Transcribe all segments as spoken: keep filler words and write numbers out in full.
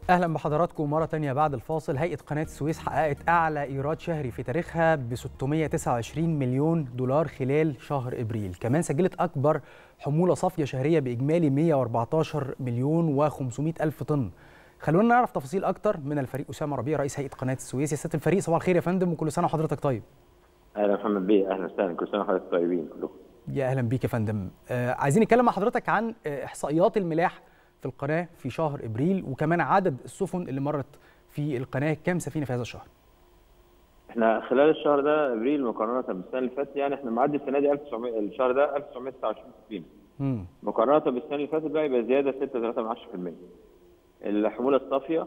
أهلا بحضراتكم مرة تانية بعد الفاصل. هيئة قناة السويس حققت أعلى إيراد شهري في تاريخها ب ستمائة وتسعة وعشرين مليون دولار خلال شهر إبريل. كمان سجلت أكبر حمولة صافية شهرية بإجمالي مائة وأربعة عشر مليون وخمسمائة ألف طن. خلونا نعرف تفاصيل أكتر من الفريق أسامة ربيع رئيس هيئة قناة السويس. يا سيادة الفريق صباح الخير يا فندم، وكل سنة وحضرتك طيب. أهلا محمد بيه، أهلا وسهلا، كل سنة وحضرتك طيبين كلكم. يا أهلا بيك يا فندم. آه عايزين نتكلم مع حضرتك عن آه إحصائيات الملاح في القناة في شهر إبريل، وكمان عدد السفن اللي مرت في القناة. كام سفينة في هذا الشهر؟ احنا خلال الشهر ده ابريل مقارنة بالسنة اللي فاتت، يعني احنا معدي السنة دي ألف وتسعمائة، الشهر ده ألف وتسعمائة وتسعة وعشرين سفينة. امم مقارنة بالسنة اللي فاتت بقى يبقى زيادة ستة فاصلة ثلاثة بالمئة. الحمولة الصافية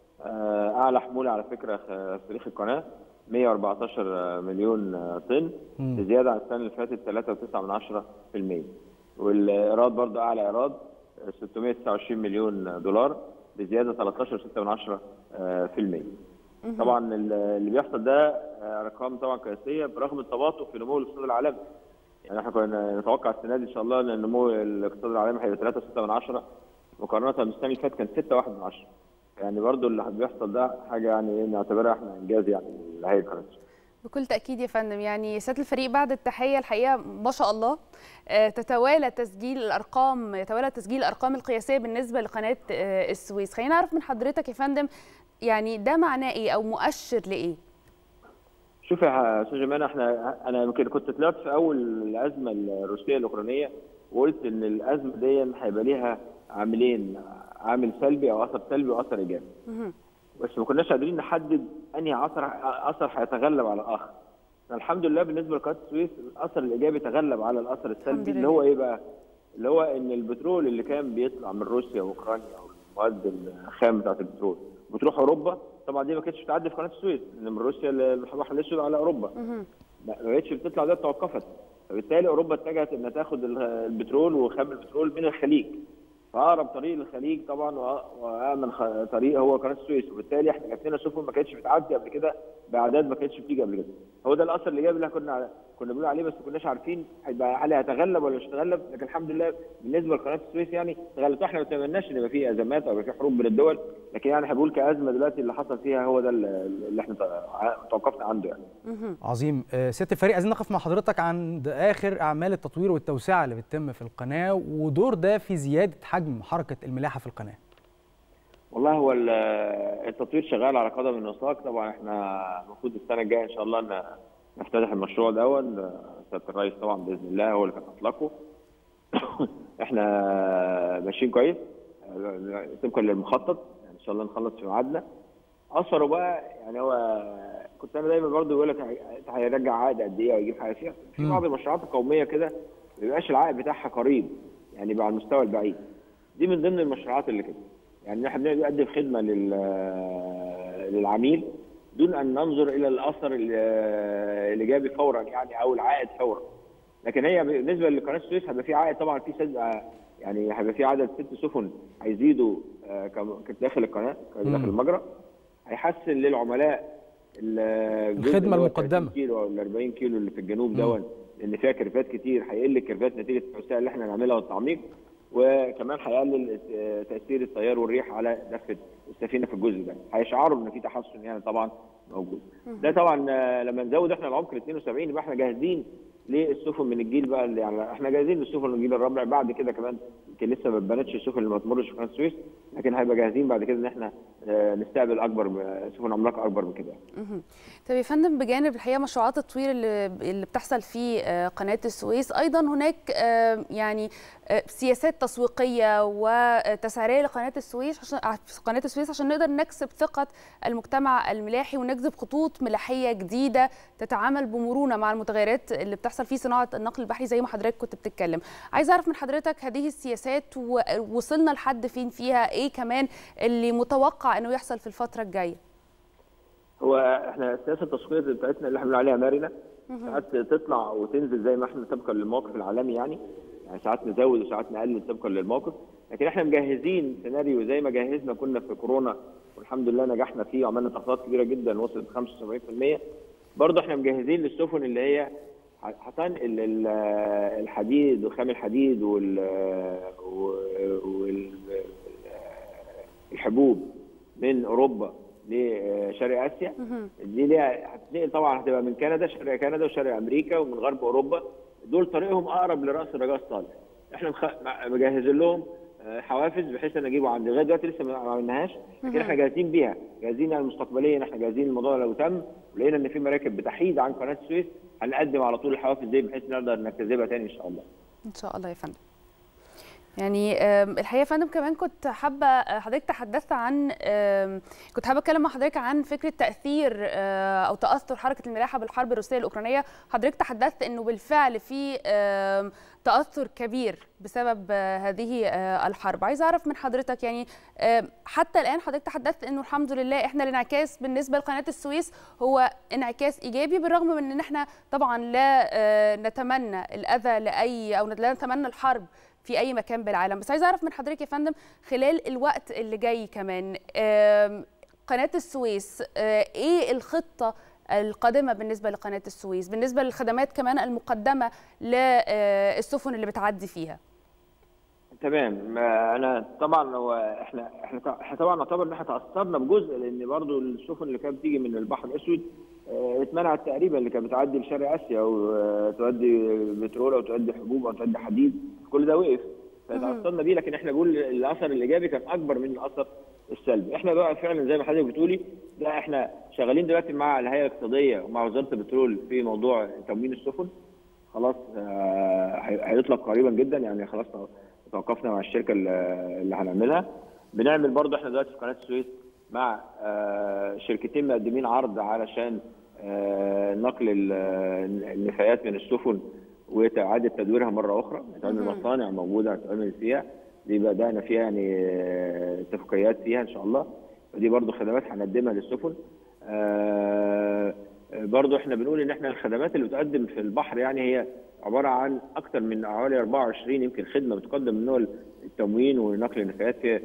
أعلى حمولة على فكرة في تاريخ القناة مائة وأربعة عشر مليون طن، بزيادة عن السنة اللي فاتت ثلاثة فاصلة تسعة بالمئة. والإيراد برضه أعلى إيراد ستمائة وتسعة وعشرين مليون دولار، بزيادة ثلاثة عشر فاصلة ستة بالمئة. طبعا اللي بيحصل ده ارقام طبعا قياسيه برغم التباطؤ في نمو الاقتصاد العالمي. يعني احنا كنا نتوقع السنه دي ان شاء الله ان نمو الاقتصاد العالمي هيبقى ثلاثة فاصلة ستة مقارنه بالسنه اللي فاتت كان ستة فاصلة واحد. يعني برضو اللي بيحصل ده حاجه يعني نعتبرها احنا انجاز يعني لهيئه قناه السويس. بكل تأكيد يا فندم. يعني سيادة الفريق بعد التحية الحقيقة ما شاء الله تتوالى تسجيل الأرقام يتوالى تسجيل الأرقام القياسية بالنسبة لقناة السويس. خلينا نعرف من حضرتك يا فندم، يعني ده معناه إيه أو مؤشر لإيه؟ شوف يا أستاذ جمال، احنا أنا يمكن كنت طلعت في أول الأزمة الروسية الأوكرانية وقلت إن الأزمة دي هيبقى ليها عاملين، عامل سلبي أو أثر سلبي وأثر إيجابي. بس ما كناش قادرين نحدد انهي اثر اثر هيتغلب على الاخر. الحمد لله بالنسبه لقناه السويس الاثر الايجابي تغلب على الاثر السلبي، اللي هو ايه بقى؟ اللي هو ان البترول اللي كان بيطلع من روسيا واوكرانيا او المواد الخام بتاعت البترول بتروح اوروبا، طبعا دي ما كانتش بتعدي في قناه السويس لان من روسيا البحر الاسود على اوروبا ما بقتش بتطلع، ده توقفت. فبالتالي اوروبا اتجهت انها تاخد البترول وخام البترول من الخليج. فاقرب طريق للخليج طبعا وامن طريق هو قناه السويس، وبالتالي احنا جات لنا سفن ما كانتش بتعدي قبل كده باعداد ما كانتش بتيجي قبل كده. هو ده الاثر الايجابي اللي كنا كنا بنقول عليه، بس ما كناش عارفين هيبقى هل هيتغلب ولا مش هيتغلب. لكن الحمد لله بالنسبه لقناه السويس يعني تغلبت. احنا ما نتمناش ان يبقى في ازمات او يبقى في حروب بين الدول، لكن يعني هنقول كازمه دلوقتي اللي حصل فيها هو ده اللي احنا توقفنا عنده يعني. عظيم. سياده الفريق، عايزين نقف مع حضرتك عند اخر اعمال التطوير والتوسعه اللي بتتم في القناه ودور ده في زياده حجم حركه الملاحه في القناه. والله هو التطوير شغال على قدم وساق. طبعا احنا المفروض السنه الجايه ان شاء الله ان نفتتح المشروع ده. سياده الرئيس طبعا باذن الله هو اللي كان اطلقه. احنا ماشيين كويس طبقا للمخطط، يعني ان شاء الله نخلص في ميعادنا. اثره بقى يعني هو كنت انا دايما برضه بقول لك هيرجع عائد قد ايه او يجيب حاجه فيها. في بعض المشروعات القوميه كده ما بيبقاش العائد بتاعها قريب، يعني بقى على المستوى البعيد. دي من ضمن المشروعات اللي كده، يعني احنا بنقدم خدمه للعميل دون ان ننظر الى الاثر الايجابي فورا يعني او العائد فورا. لكن هي بالنسبه لقناه السويس هيبقى في عائد طبعا، في سد يعني هيبقى في عدد ست سفن هيزيدوا داخل القناه داخل المجرى، هيحسن للعملاء الخدمه المقدمه كيلو او ال أربعين كيلو اللي في الجنوب دون، لان فيها كيرفات كتير. هيقل الكيرفات نتيجه التوسعه اللي احنا هنعملها والتعميق، وكمان هيقلل تاثير التيار والريح على دفه السفينه في الجزء ده. هيشعروا ان في تحسن يعني طبعا موجود. ده طبعا لما نزود احنا العمق ل اثنين وسبعين يبقى احنا جاهزين للسفن من الجيل بقى اللي يعني احنا جاهزين للسفن من الجيل الرابع. بعد كده كمان يمكن لسه ما اتبنتش السفن اللي ما تمرش في قناه السويس، لكن هيبقى جاهزين بعد كده ان احنا نستقبل اكبر سفن عملاقه اكبر من كده. طب يا فندم، بجانب الحقيقه مشروعات التطوير اللي اللي بتحصل في قناه السويس، ايضا هناك يعني سياسات تسويقيه وتسعيريه لقناه السويس عشان قناه السويس عشان نقدر نكسب ثقه المجتمع الملاحي ونجذب خطوط ملاحيه جديده تتعامل بمرونه مع المتغيرات اللي بتحصل في صناعه النقل البحري زي ما حضرتك كنت بتتكلم. عايز اعرف من حضرتك هذه السياسات ووصلنا لحد فين فيها، ايه كمان اللي متوقع انه يحصل في الفتره الجايه؟ هو احنا السياسه التسويقيه بتاعتنا اللي احنا بنقول عليها مرنه، ساعات تطلع وتنزل زي ما احنا طبقا للموقف العالمي يعني. يعني ساعات نزود وساعات نقلل طبقا للموقف، لكن احنا مجهزين سيناريو زي ما جهزنا كنا في كورونا والحمد لله نجحنا فيه وعملنا تخطيطات كبيره جدا وصلت خمسة وسبعين بالمئة. برضه احنا مجهزين للسفن اللي هي هتنقل الحديد وخام الحديد وال والحبوب من اوروبا لشرق اسيا. دي ليها هتتنقل طبعا، هتبقى من كندا، شرق كندا وشرق امريكا ومن غرب اوروبا، دول طريقهم اقرب لراس الرجاء الصالح. احنا مجهزين لهم حوافز بحيث ان نجيبه عندي. لغايه دلوقتي لسه ما عملناش، لكن احنا جاهزين بيها، جاهزين المستقبليا، احنا جاهزين. الموضوع لو تم ولقينا ان في مراكب بتحيد عن قناه السويس هنقدم على طول الحوافز دي بحيث نقدر نجتذبها تاني ان شاء الله. ان شاء الله يا فندم. يعني الحقيقه يا فندم كمان كنت حابه حضرتك تحدثت عن كنت حابه اتكلم مع حضرتك عن فكره تاثير او تاثر حركه الملاحه بالحرب الروسيه الاوكرانيه. حضرتك تحدثت انه بالفعل في تاثر كبير بسبب هذه الحرب. عايزه اعرف من حضرتك يعني حتى الان حضرتك تحدثت انه الحمد لله احنا الانعكاس بالنسبه لقناه السويس هو انعكاس ايجابي، بالرغم من ان احنا طبعا لا نتمنى الاذى لاي او لا نتمنى الحرب في اي مكان بالعالم. بس عايزه اعرف من حضرتك يا فندم خلال الوقت اللي جاي كمان قناه السويس ايه الخطه القادمه بالنسبه لقناه السويس، بالنسبه للخدمات كمان المقدمه للسفن اللي بتعدي فيها؟ تمام. انا طبعا هو احنا احنا طبعا نعتبر ان احنا تاثرنا بجزء، لان برضو السفن اللي كانت بتيجي من البحر الاسود اتمنعت تقريبا، اللي كانت بتعدي لشرق اسيا وتؤدي بترول او تؤدي حبوب او تؤدي حديد، كل ده وقف فتاثرنا بيه. لكن احنا بنقول الاثر الايجابي كان اكبر من الاثر السلبي. احنا بقى فعلا زي ما حضرتك بتقولي، لا احنا شغالين دلوقتي مع الهيئه الاقتصاديه ومع وزاره البترول في موضوع تموين السفن. خلاص هيطلق قريبا جدا، يعني خلاص توقفنا مع الشركه اللي هنعملها. بنعمل برضه احنا دلوقتي في قناه السويس مع شركتين مقدمين عرض علشان نقل النفايات من السفن وإعادة تدويرها مرة أخرى. هتعمل مصانع موجودة هتعمل فيها، دي بدأنا فيها يعني اتفاقيات فيها إن شاء الله، ودي برضو خدمات هنقدمها للسفن. برضو احنا بنقول إن احنا الخدمات اللي بتقدم في البحر يعني هي عبارة عن أكثر من حوالي أربعة وعشرين يمكن خدمة بتقدم من نوع التموين ونقل النفايات، في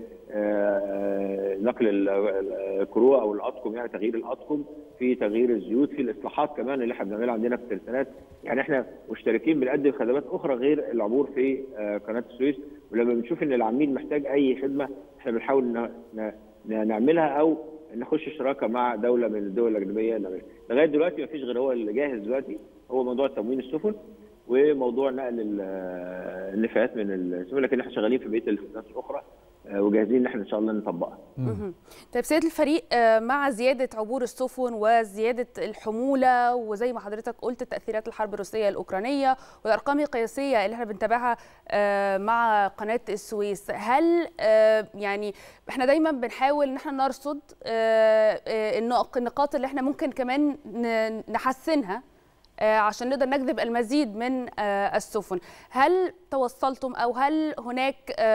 نقل الكرو أو الأطقم، يعني تغيير الأطقم، في تغيير الزيوت، في الإصلاحات كمان اللي احنا بنعملها عندنا في الترسانات. يعني احنا مشتركين بنقدم خدمات أخرى غير العبور في قناة السويس، ولما بنشوف إن العميل محتاج أي خدمة احنا بنحاول نعملها أو نخش شراكة مع دولة من الدول الأجنبية. لغاية دلوقتي ما فيش غير هو اللي جاهز دلوقتي، هو موضوع تموين السفن وموضوع نقل النفايات من السفن، لكن احنا شغالين في بقيه الخدمات الاخرى وجاهزين ان احنا ان شاء الله نطبقها. طيب سياده الفريق، مع زياده عبور السفن وزياده الحموله وزي ما حضرتك قلت تاثيرات الحرب الروسيه الاوكرانيه والارقام القياسيه اللي احنا بنتابعها مع قناه السويس، هل يعني احنا دايما بنحاول ان احنا نرصد النقاط اللي احنا ممكن كمان نحسنها عشان نقدر نجذب المزيد من السفن؟ هل توصلتم او هل هناك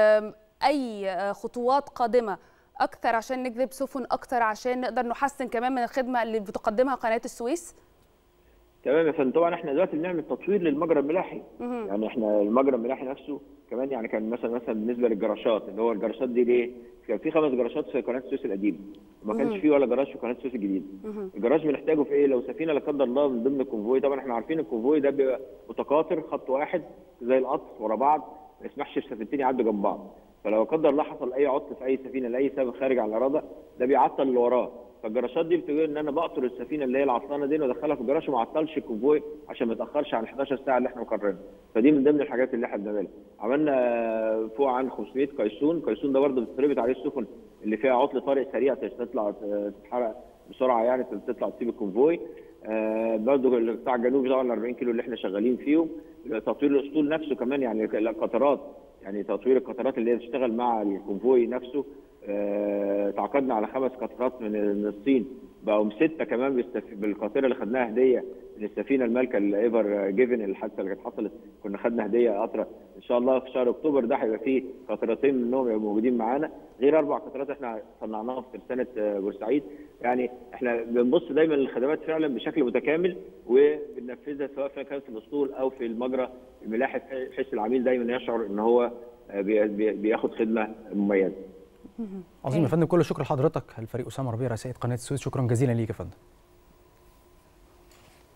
اي خطوات قادمه اكثر عشان نجذب سفن اكثر عشان نقدر نحسن كمان من الخدمه اللي بتقدمها قناه السويس؟ تمام يا فندم. طبعا احنا دلوقتي بنعمل تطوير للمجرى الملاحي، يعني احنا المجرى الملاحي نفسه كمان، يعني كان مثلا مثلا بالنسبه للجراشات، اللي هو الجراشات دي ليه؟ كان في خمس جراشات في قناه السويس القديمه، وما كانش في ولا جراج في قناه السويس الجديده. الجراج بنحتاجه في ايه؟ لو سفينه لا قدر الله من ضمن الكونفوي، طبعا احنا عارفين الكونفوي ده بيبقى متقاطر خط واحد زي القطر ورا بعض، ما يسمحش السفينتين يعدوا جنب بعض، فلو قدر الله حصل اي عطل في اي سفينه لاي سبب خارج عن الاراده ده بيعطل اللي وراه. فالجراشات دي بتقول ان انا بقطر السفينه اللي هي العطلانه دي وادخلها في الجراج وما اعطلش الكونفوي عشان ما يتاخرش عن احداشر ساعه اللي احنا مقررينها. فدي من ضمن الحاجات اللي احنا بنعملها. عملنا فوق عن خمسمائة قيسون، قيسون ده برضه بتتربط عليه السفن اللي فيها عطل طارئ سريع تطلع تتحرق بسرعه، يعني تطلع تسيب الكونفوي. آه برضه القطاع الجنوبي طبعا ال أربعين كيلو اللي احنا شغالين فيهم، تطوير الاسطول نفسه كمان، يعني القطارات، يعني تطوير القطارات اللي هي بتشتغل مع الكونفوي نفسه. آه تعاقدنا على خمس قطارات من الصين، بقوا سته كمان بالقاطره اللي خدناها هديه من السفينه المالكه الايفر جيفن، الحادثه اللي كانت حصلت كنا خدنا هديه قطره. ان شاء الله في شهر اكتوبر ده هيبقى فيه قطرتين منهم يبقوا موجودين معانا، غير اربع قطارات احنا صنعناها في ترسانه بورسعيد. يعني احنا بنبص دايما للخدمات فعلا بشكل متكامل وبننفذها سواء في كانت في الاسطول او في المجرى الملاحي، بحيث العميل دايما يشعر ان هو بياخد خدمه مميزه. عظيم يا فندم، كل الشكر لحضرتك. الفريق اسامه ربيع رئيس قناه السويس، شكرا جزيلا ليك يا فندم.